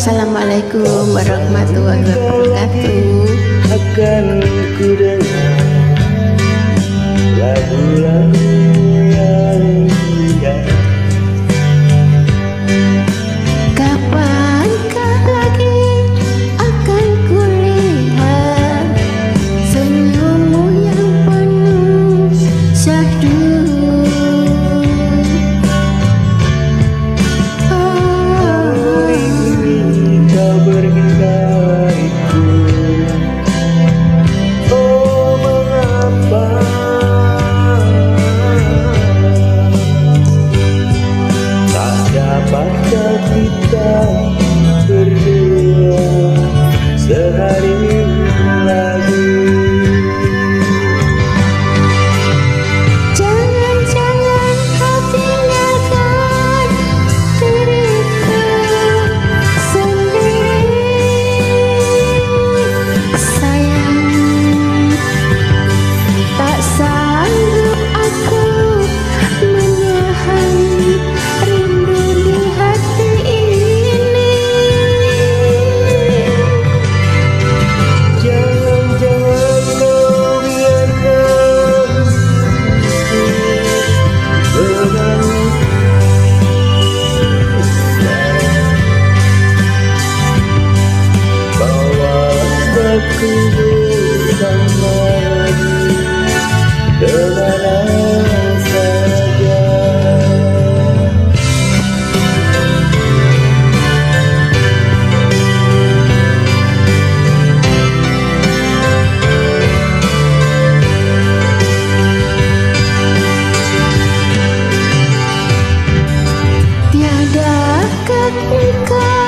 Assalamualaikum warahmatullahi wabarakatuh. Akan ku dengar lagu-lagu yang indah. Kapankah lagi akan kulihat senyummu yang penuh syahdu? Dapatkah kita berdua sehari lagi? Jangan-jangan kau tinggalkan diriku sendiri, sayang. Tak sanggup aku menahan rindu di hati ini. Jangan-jangan kau biarkan menangis, bawalah aku bersamamu kemana saja. Tiadakah engkau